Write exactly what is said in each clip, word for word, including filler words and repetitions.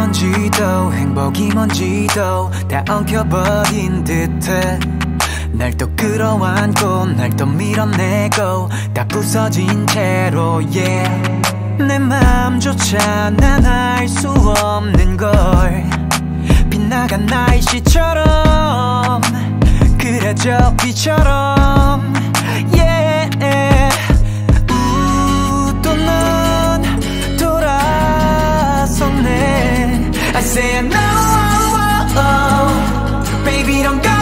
뭔지도 행복이 뭔지도 다 엉켜버린 듯해. 날 또 끌어안고 날 또 밀어내고 다 부서진 채로 yeah. 내 맘조차 난 알 수 없는 걸 빛나간 날씨처럼 그래 저 비처럼 yeah. 우, 또 넌 돌아섰네. I say no, oh, oh, baby don't go.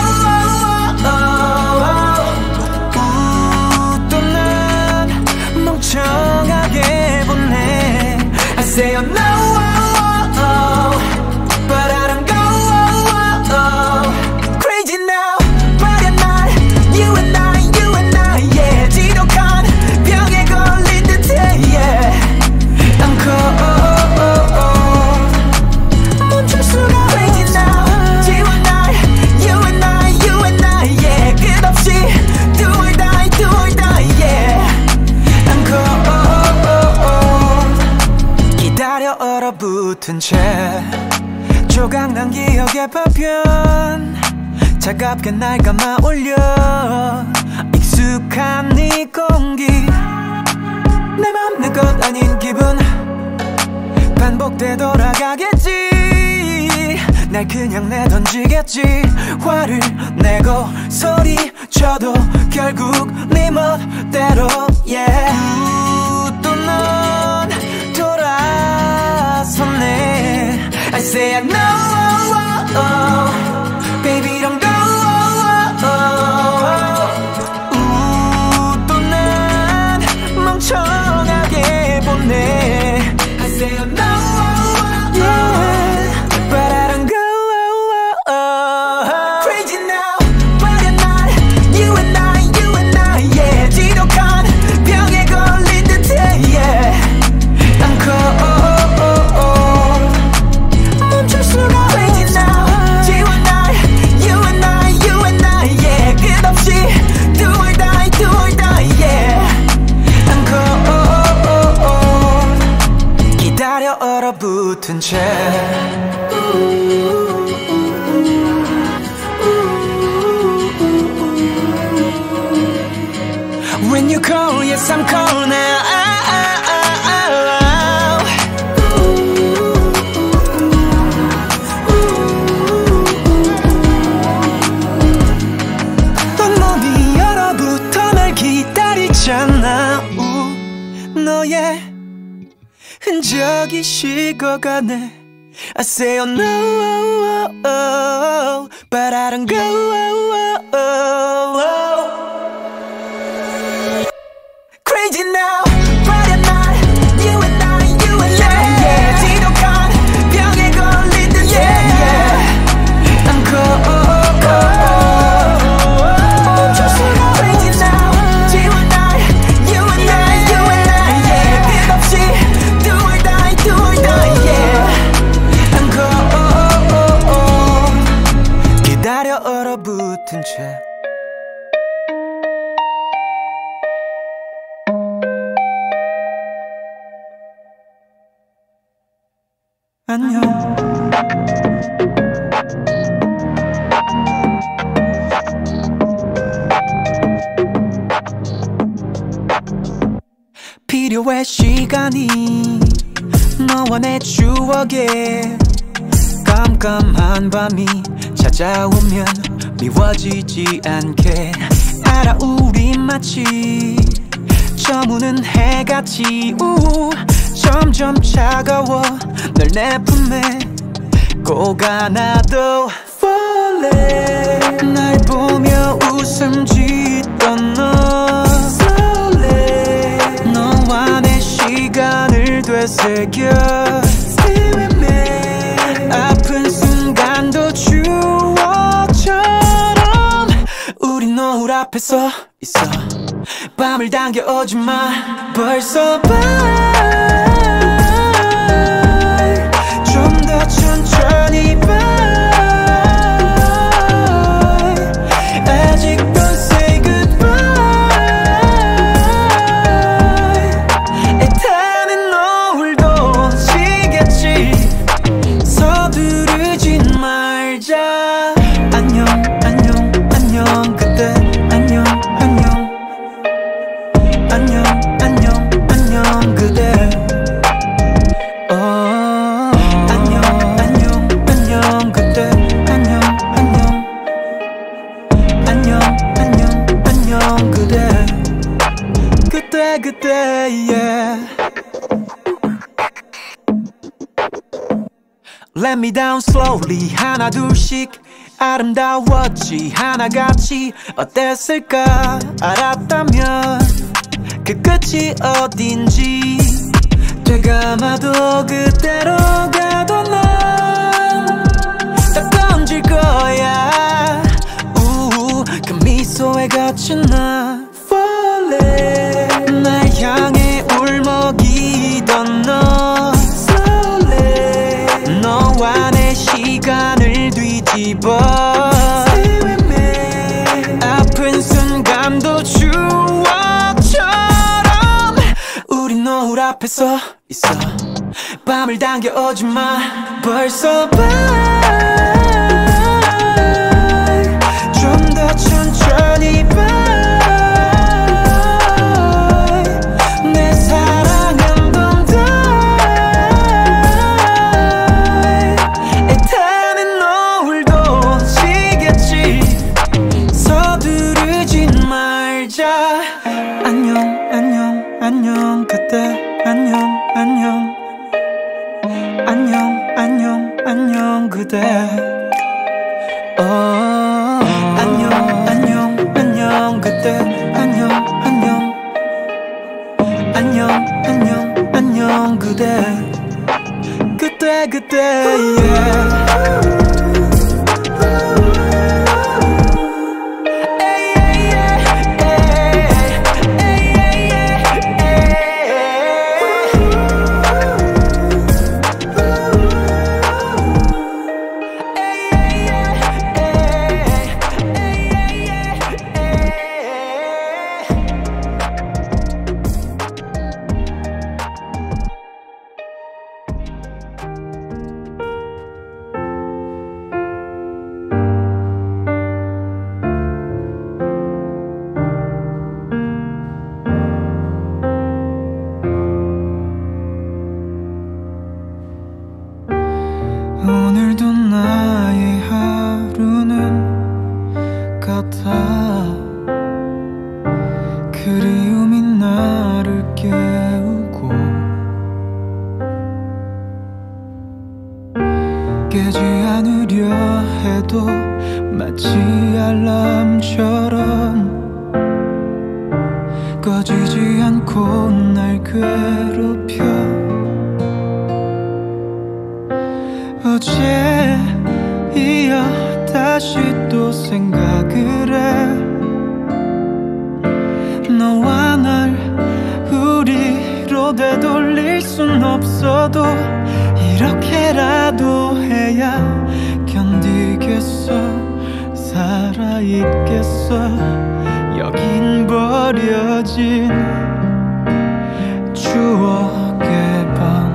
우, 또 난 멍청하게 보네. I say no, oh, oh, but I don't go. Oh, oh. Crazy now, 화려한 날, you and I, you and I, yeah. 지독한 병에 걸린 듯해, yeah. I'm cold. 멈출 수가 crazy now, 지원 날, you and I, you and I, yeah. 끝없이 do or die, do or die, yeah. I'm cold. 기다려 얼어붙은 채 조각난 기억의 파편 차갑게 날 감아 올려. 익숙한 네 공기 내 맘 내 것 아닌 기분 반복돼 돌아가겠지. 날 그냥 내던지겠지. 화를 내고 소리쳐도 결국 네 멋대로 yeah. 우, 또 넌 돌아섰네. I say no, oh, oh, baby don't go. Oh, oh. 우, 또 난 멍청하게 보네. I say no, yeah, but I don't go. Oh, oh. Crazy now, 화려한 날, you and I, you and I, yeah. 지독한 병에 걸린 듯해, yeah. I'm cold. 멈출 수가 crazy now, 지원 날, you and I, you and I, yeah. 끝없이 do or die, do or die, yeah. I'm cold. 기다려 얼어붙은 채 When you call, yes I'm cold now. Ah, ah, ah, ah, ah. 온몸이 얼어붙어 날 기다리잖아. 우, 너의 흔적이 식어가네. I say oh no, oh, oh, but I don't go. Oh, oh, oh. Crazy now, 화려한 날, you and I, you and I, yeah. 지독한 병에 걸린 듯, yeah, yeah. I'm cold, cold. 멈출 수가 crazy now, 지원 날, you and I, you and I, yeah. 끝없이 do or die, do or die, yeah. I'm cold. 기다려 얼어붙은 채 안녕. 필요해 시간이 너와 내 추억에 깜깜한 밤이 찾아오면 미워지지 않게 알아. 우리 마치 저무는 해같이 우 점점 차가워 널 내 품에 꼭 안아도 falling. 날 보며 웃음 짓던 너 설레. 너와 내 시간을 되새겨 Stay with me. 아픈 순간도 추억처럼 우린 노을 앞에 서 있어. 밤을 당겨오지 마. 벌써 밤 좀 더 천천히 봐. 아직도 say goodbye. 애타는 노을도 지겠지. 서 말자. 안녕 안녕 안녕 그대 안녕 안녕 안녕 안녕 안녕 그대. 어 안녕 안녕 안녕 그대 안녕 안녕 안녕 안녕 안녕 그대 그대 그대 yeah. Let me down slowly 하나 둘씩 아름다웠지 하나같이 어땠을까 알았다면 그 끝이 어딘지 되감아도 그대로 가던 넌 딱 던질 거야 우우 그 미소에 갇힌 나 Falling 날 향해 울먹이던 너 Slowly 너와 내 시간을 뒤집어 Stay with me 아픈 순간도 추억처럼 우린 노을 앞에 서 있어 밤을 당겨오지 마 벌써 밤 좀 더 천천히 봐 내 사랑은 넌 애타는 노을도 지겠지 서두르지 말자 안녕 안녕 안녕 그때 안녕 안녕 안녕 안녕 안녕 그대 어 안녕 안녕 안녕 그대 안녕 안녕 안녕 안녕 안녕 그대 그대 그대 yeah. 오늘도 나의 하루는 같아 그리움이 나를 깨우고 깨지 않으려 해도 마치 알람처럼 꺼지지 않고 날 괴롭혀 어제 이어 다시 또 생각을 해 너와 날 우리로 되돌릴 순 없어도 이렇게라도 해야 견디겠어 살아있겠어 여긴 버려진 추억의 밤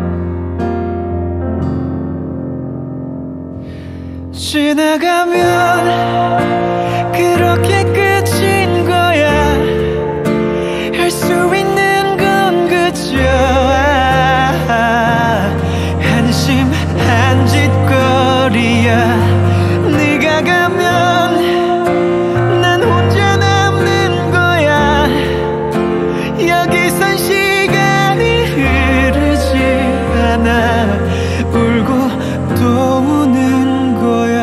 지나가면 그렇게 끝인 거야 할 수 있는 건 그저 한심한 짓거리야 네가 가면 난 혼자 남는 거야 여기선 시간이 흐르지 않아 울고 또 우는 거야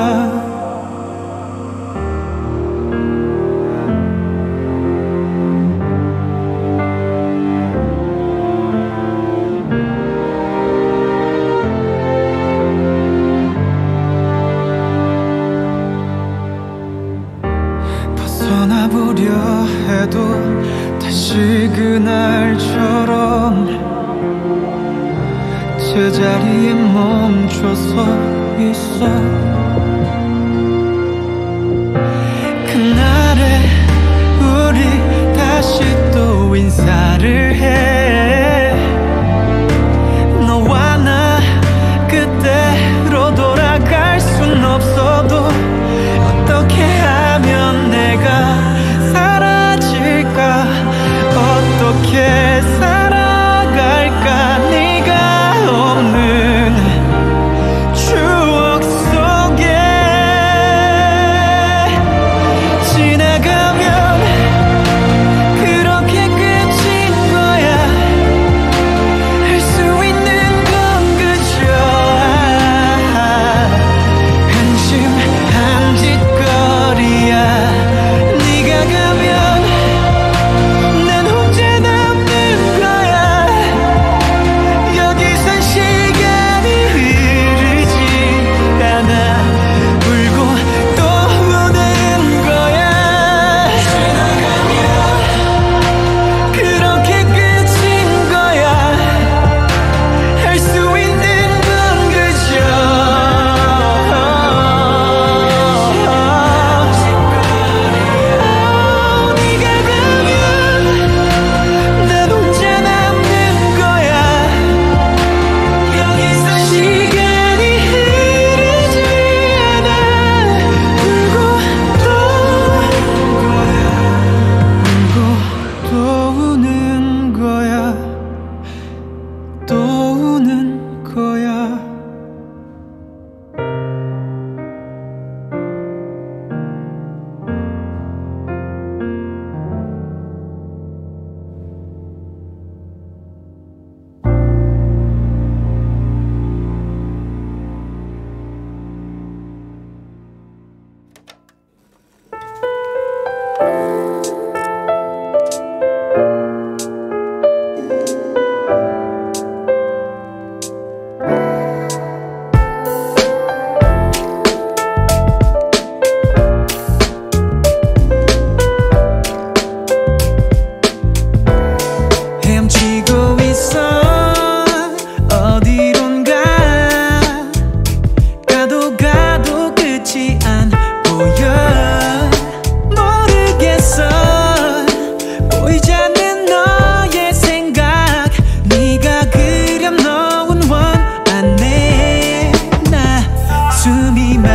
벗어나보려 해도 다시 그날처럼 제자리에 멈춰서 있어 그날에 우리 다시 또 인사를 해 너와 나 그때로 돌아갈 순 없어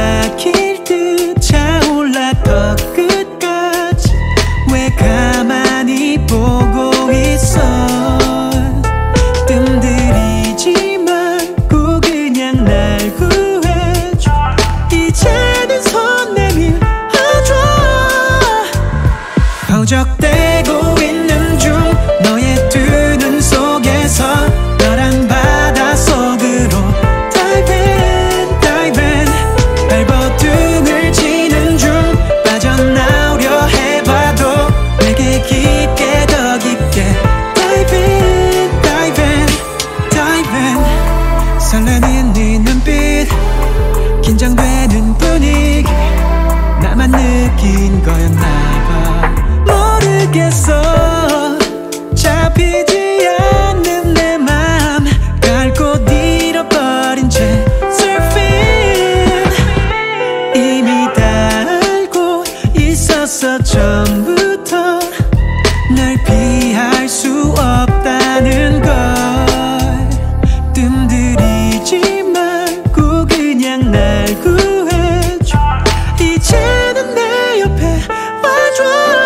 막힐 듯 차올라 더 끝까지 왜 가만히 보고 있어. 뜸들이지 말고 그냥 날 구해줘. 이제는 손 내밀어줘. 허적대고 있는 중 너의 두 눈 속에서 너란 바다 속으로 Dive in, dive in. 발버둥을 치는 중 빠져나오려 해봐도 내게 깊게 더 깊게 Dive in, dive in, dive in. 설레는 네 눈빛 긴장되는 분위기 나만 느낀 거였나봐. 모르겠어 잡히지 않는 내 맘 갈 곳 잃어버린 채 surfing. 이미 다 알고 있었어 처음부터 널 피할 수 없다는 걸. 뜸들이지 말고 그냥 날 구해줘. 이제는 내 옆에 와줘.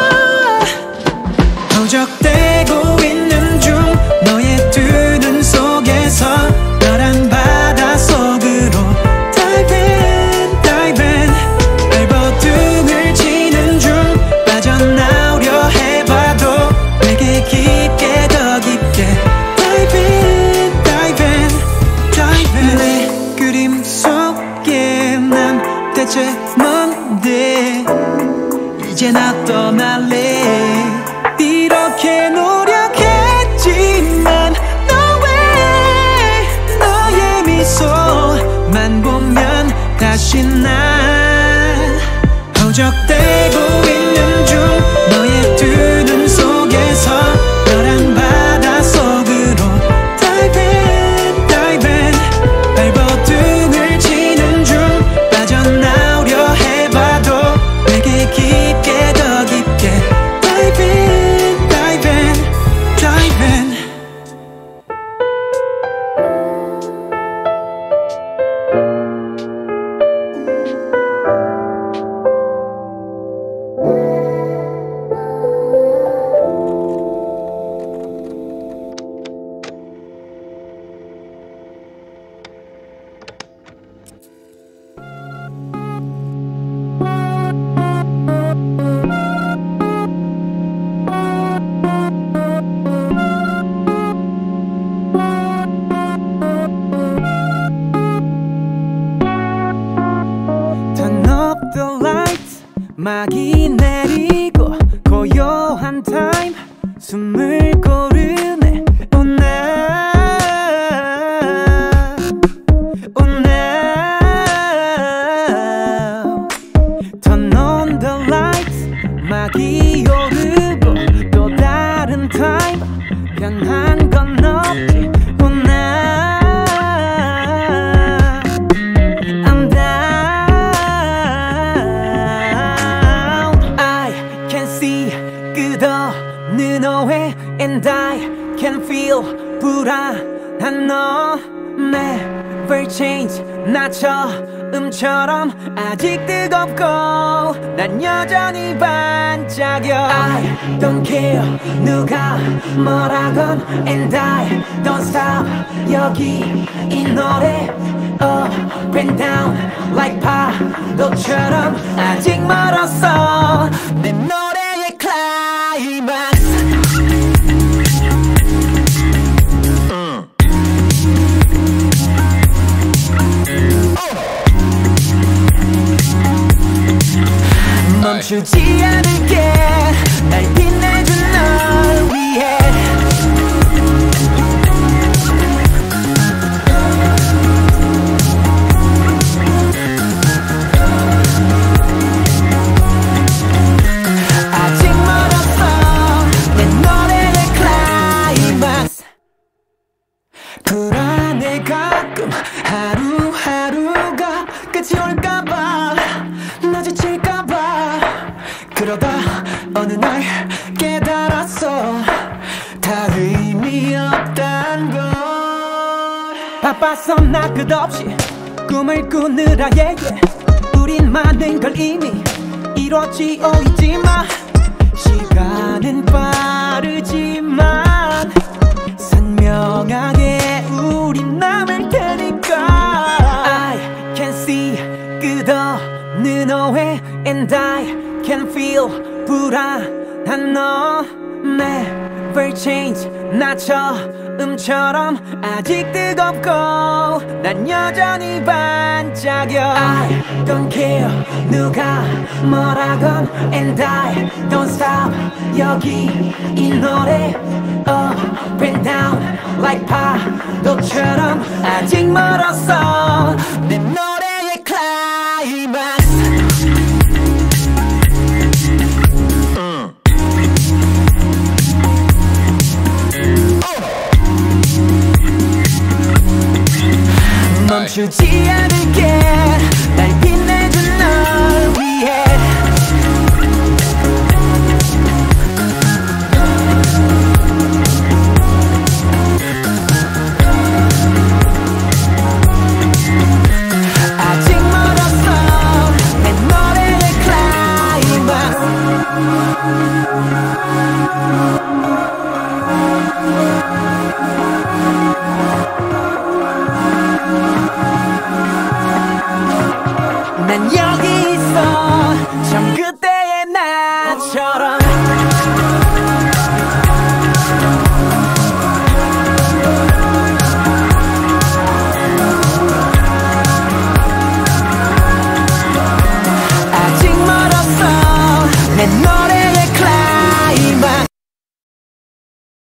허적대고 있는 중 너의 두 눈 속에서 너란 바다 속으로 Dive in, dive in. 발버둥을 치는 중 빠져나오려 해봐도 내게 깊게 더 깊게 Dive in, dive in, dive in. 내 그림 속에 난 대체 뭔데 이제 나 떠날래. 이렇게 노력했지만 No way. 너의 미소만 보면 다시 난 허적대고 있는 중 너의 두 눈 속에서 너란 바다 속으로 Dive in, dive in. 발버둥을 치는 중 빠져나오려 해봐도 내게 깊게 더 깊게 Dive in, dive in, dive in. Turn up the lights. 막이 내리고 고요한 타임 숨을 고르네. Oh now, oh now. Turn on the lights. 막이 오르고 또 다른 타임 변한 건 없지. Oh now, I'm down. I can see 끝없는 오해 and I can feel 불안한 너. Never change 나 처음처럼 아직 뜨겁고 난 여전히 반짝여. I don't care 누가 뭐라건 and I don't stop. 여기 이 노래 up and down like 파도처럼 아직 멀었어 내 노래의 클라이막스. 멈추지 않을게 날 빛내준 널 위해. 아직 멀었어 내 노래의 클라이막스. 불안해 가끔 하루하루가 끝이 올까봐 나 지칠까봐. 그러다 어느 날 깨달았어 다 의미 없단 걸. 바빴어 나 끝없이 꿈을 꾸느라 yeah, yeah. 그렇지 어 잊지마 시간은 빠르지만 선명하게 우린 남을 테니까 I can see 끝없는 오해 And I can feel 불안한 너 Never change 나처음처럼 아직 뜨겁고 난 여전히 반짝여 I don't care 누가 뭐라건 And I don't stop 여기 이 노래 Up and down like 파도처럼 아직 멀었어 내 노래의 클라이막스 멈추지 않을게 날 빛내준 널 위해 아직 멀었어 내 노래의 클라이막스 난 여기 있어 참 그때의 나처럼